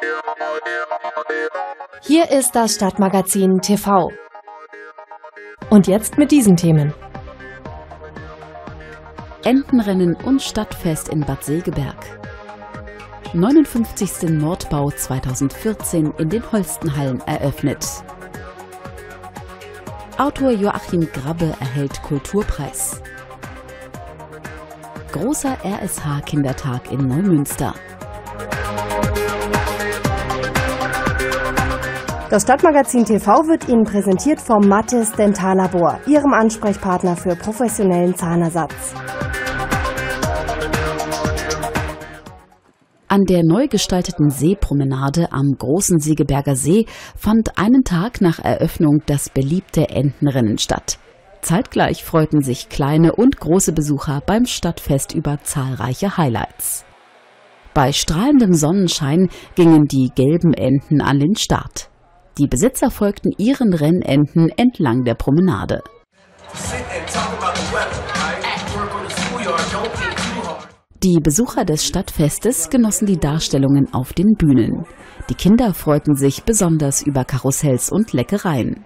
Hier ist das Stadtmagazin TV. Und jetzt mit diesen Themen. Entenrennen und Stadtfest in Bad Segeberg. 59. Nordbau 2014 in den Holstenhallen eröffnet. Autor Joachim Grabbe erhält Kulturpreis. Großer RSH-Kindertag in Neumünster. Das Stadtmagazin TV wird Ihnen präsentiert vom Mathis Dentallabor, Ihrem Ansprechpartner für professionellen Zahnersatz. An der neu gestalteten Seepromenade am Großen Segeberger See fand einen Tag nach Eröffnung das beliebte Entenrennen statt. Zeitgleich freuten sich kleine und große Besucher beim Stadtfest über zahlreiche Highlights. Bei strahlendem Sonnenschein gingen die gelben Enten an den Start. Die Besitzer folgten ihren Rennenten entlang der Promenade. Die Besucher des Stadtfestes genossen die Darstellungen auf den Bühnen. Die Kinder freuten sich besonders über Karussells und Leckereien.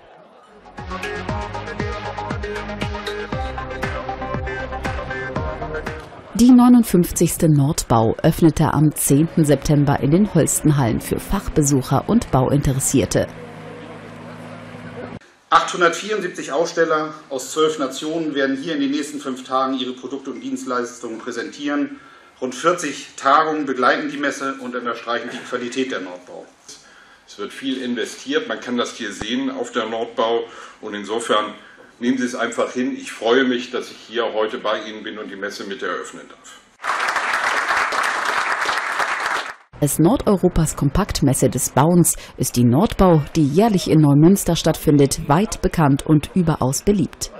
Die 59. Nordbau öffnete am 10. September in den Holstenhallen für Fachbesucher und Bauinteressierte. 874 Aussteller aus 12 Nationen werden hier in den nächsten 5 Tagen ihre Produkte und Dienstleistungen präsentieren. Rund 40 Tagungen begleiten die Messe und unterstreichen die Qualität der Nordbau. Es wird viel investiert, man kann das hier sehen auf der Nordbau und insofern nehmen Sie es einfach hin. Ich freue mich, dass ich hier heute bei Ihnen bin und die Messe mit eröffnen darf. Als Nordeuropas Kompaktmesse des Bauens ist die Nordbau, die jährlich in Neumünster stattfindet, weit bekannt und überaus beliebt.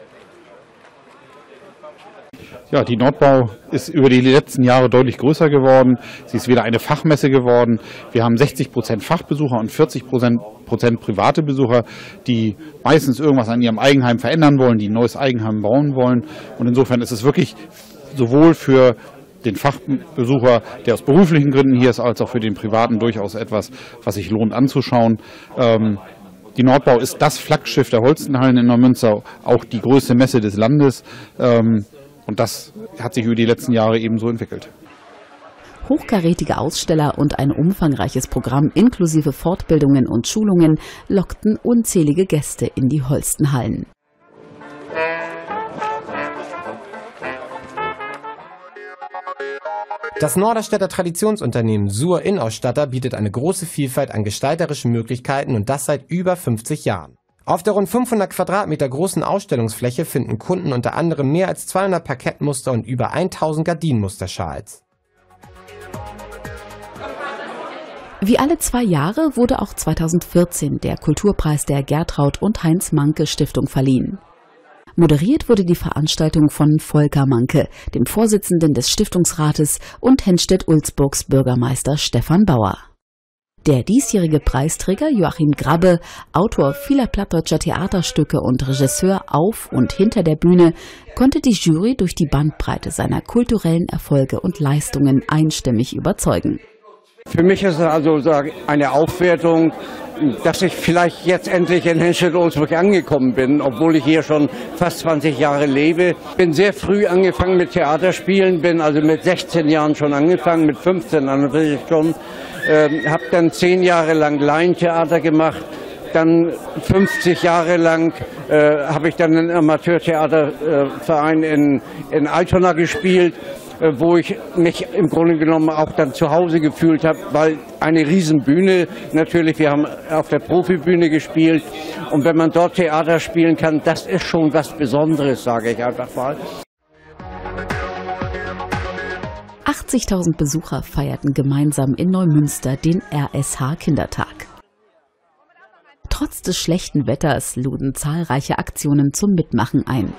Ja, die Nordbau ist über die letzten Jahre deutlich größer geworden. Sie ist wieder eine Fachmesse geworden. Wir haben 60% Fachbesucher und 40% private Besucher, die meistens irgendwas an ihrem Eigenheim verändern wollen, die ein neues Eigenheim bauen wollen. Und insofern ist es wirklich sowohl für den Fachbesucher, der aus beruflichen Gründen hier ist, als auch für den Privaten durchaus etwas, was sich lohnt anzuschauen. Die Nordbau ist das Flaggschiff der Holstenhallen in Neumünster, auch die größte Messe des Landes. Und das hat sich über die letzten Jahre ebenso entwickelt. Hochkarätige Aussteller und ein umfangreiches Programm inklusive Fortbildungen und Schulungen lockten unzählige Gäste in die Holstenhallen. Das Norderstedter Traditionsunternehmen Sur Innenausstatter bietet eine große Vielfalt an gestalterischen Möglichkeiten und das seit über 50 Jahren. Auf der rund 500 Quadratmeter großen Ausstellungsfläche finden Kunden unter anderem mehr als 200 Parkettmuster und über 1000 Gardinenmusterschals. Wie alle 2 Jahre wurde auch 2014 der Kulturpreis der Gertraud und Heinz Manke Stiftung verliehen. Moderiert wurde die Veranstaltung von Volker Manke, dem Vorsitzenden des Stiftungsrates, und Henstedt-Ulzburgs Bürgermeister Stefan Bauer. Der diesjährige Preisträger Joachim Grabbe, Autor vieler plattdeutscher Theaterstücke und Regisseur auf und hinter der Bühne, konnte die Jury durch die Bandbreite seiner kulturellen Erfolge und Leistungen einstimmig überzeugen. Für mich ist es also eine Aufwertung, dass ich vielleicht jetzt endlich in Henstedt-Ulzburg angekommen bin, obwohl ich hier schon fast 20 Jahre lebe. Ich bin sehr früh angefangen mit Theaterspielen, bin also mit 16 Jahren schon angefangen, mit 15 an schon. Habe dann 10 Jahre lang Laientheater gemacht, dann 50 Jahre lang habe ich dann einen Amateurtheaterverein in Altona gespielt, wo ich mich im Grunde genommen auch dann zu Hause gefühlt habe, weil eine Riesenbühne natürlich, wir haben auf der Profibühne gespielt und wenn man dort Theater spielen kann, das ist schon was Besonderes, sage ich einfach mal. 80.000 Besucher feierten gemeinsam in Neumünster den RSH-Kindertag. Trotz des schlechten Wetters luden zahlreiche Aktionen zum Mitmachen ein.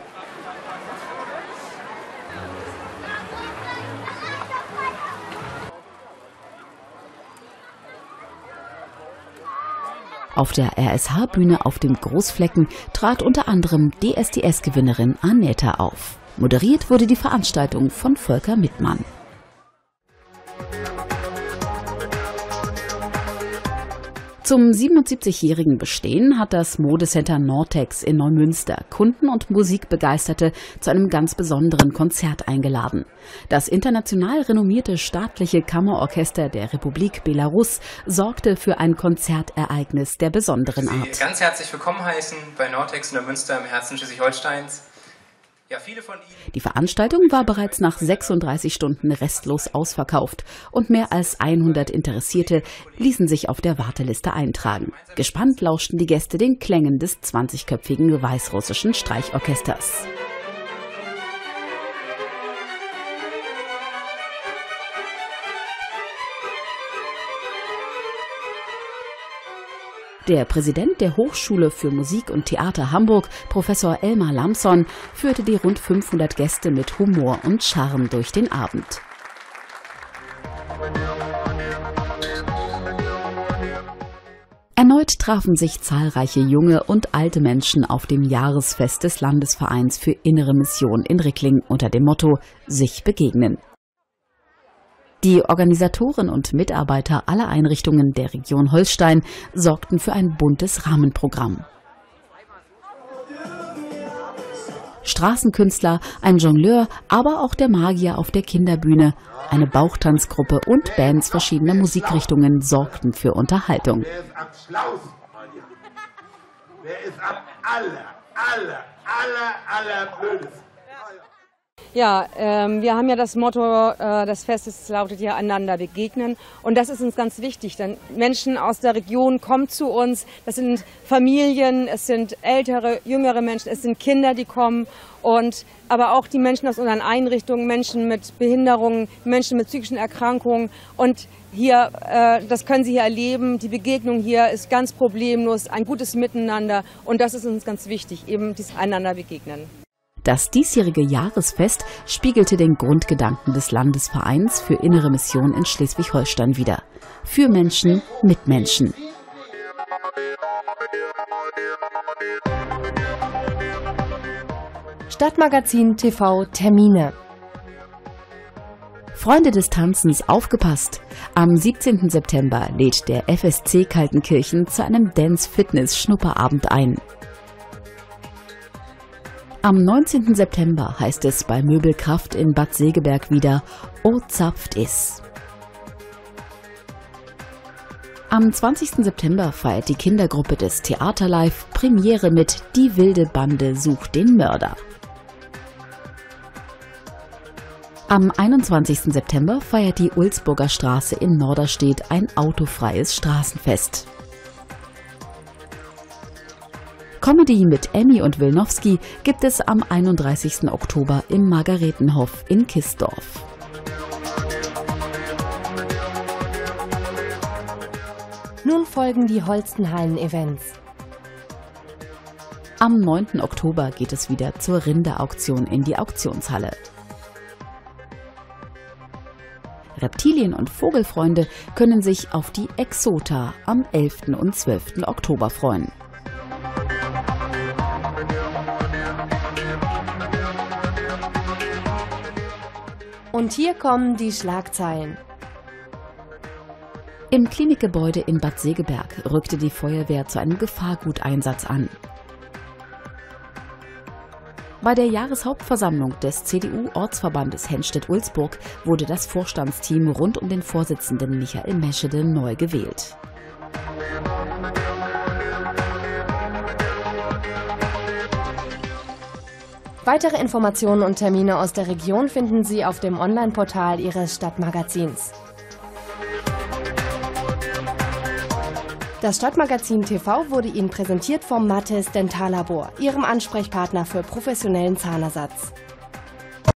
Auf der RSH-Bühne auf dem Großflecken trat unter anderem DSDS-Gewinnerin Annetta auf. Moderiert wurde die Veranstaltung von Volker Mittmann. Zum 77-jährigen Bestehen hat das Modecenter Nortex in Neumünster Kunden und Musikbegeisterte zu einem ganz besonderen Konzert eingeladen. Das international renommierte staatliche Kammerorchester der Republik Belarus sorgte für ein Konzertereignis der besonderen Art. Sie ganz herzlich willkommen heißen bei Nortex in Neumünster im Herzen Schleswig-Holsteins. Ja, viele von Ihnen. Die Veranstaltung war bereits nach 36 Stunden restlos ausverkauft und mehr als 100 Interessierte ließen sich auf der Warteliste eintragen. Gespannt lauschten die Gäste den Klängen des 20-köpfigen weißrussischen Streichorchesters. Der Präsident der Hochschule für Musik und Theater Hamburg, Professor Elmar Lamson, führte die rund 500 Gäste mit Humor und Charme durch den Abend. Erneut trafen sich zahlreiche junge und alte Menschen auf dem Jahresfest des Landesvereins für Innere Mission in Rickling unter dem Motto »Sich begegnen«. Die Organisatoren und Mitarbeiter aller Einrichtungen der Region Holstein sorgten für ein buntes Rahmenprogramm. Straßenkünstler, ein Jongleur, aber auch der Magier auf der Kinderbühne, eine Bauchtanzgruppe und Bands verschiedener Musikrichtungen sorgten für Unterhaltung. Wer ist am schlausten? Wer ist am allerblödesten? Ja, wir haben ja das Motto des Festes lautet ja einander begegnen und das ist uns ganz wichtig, denn Menschen aus der Region kommen zu uns, das sind Familien, es sind ältere, jüngere Menschen, es sind Kinder, die kommen und aber auch die Menschen aus unseren Einrichtungen, Menschen mit Behinderungen, Menschen mit psychischen Erkrankungen und hier, das können Sie hier erleben, die Begegnung hier ist ganz problemlos, ein gutes Miteinander und das ist uns ganz wichtig, eben dieses einander begegnen. Das diesjährige Jahresfest spiegelte den Grundgedanken des Landesvereins für Innere Mission in Schleswig-Holstein wider. Für Menschen, mit Menschen. Stadtmagazin TV Termine. Freunde des Tanzens, aufgepasst! Am 17. September lädt der FSC Kaltenkirchen zu einem Dance-Fitness-Schnupperabend ein. Am 19. September heißt es bei Möbelkraft in Bad Segeberg wieder "O zapft is". Am 20. September feiert die Kindergruppe des Theaterlife Premiere mit "Die wilde Bande sucht den Mörder". Am 21. September feiert die Ulzburger Straße in Norderstedt ein autofreies Straßenfest. Comedy mit Emmy und Wilnowski gibt es am 31. Oktober im Margaretenhof in Kissdorf. Nun folgen die Holstenhallen-Events. Am 9. Oktober geht es wieder zur Rinderauktion in die Auktionshalle. Reptilien- und Vogelfreunde können sich auf die Exota am 11. und 12. Oktober freuen. Und hier kommen die Schlagzeilen. Im Klinikgebäude in Bad Segeberg rückte die Feuerwehr zu einem Gefahrguteinsatz an. Bei der Jahreshauptversammlung des CDU-Ortsverbandes Henstedt-Ulzburg wurde das Vorstandsteam rund um den Vorsitzenden Michael Meschede neu gewählt. Weitere Informationen und Termine aus der Region finden Sie auf dem Online-Portal Ihres Stadtmagazins. Das Stadtmagazin TV wurde Ihnen präsentiert vom Mattes Dentallabor, Ihrem Ansprechpartner für professionellen Zahnersatz.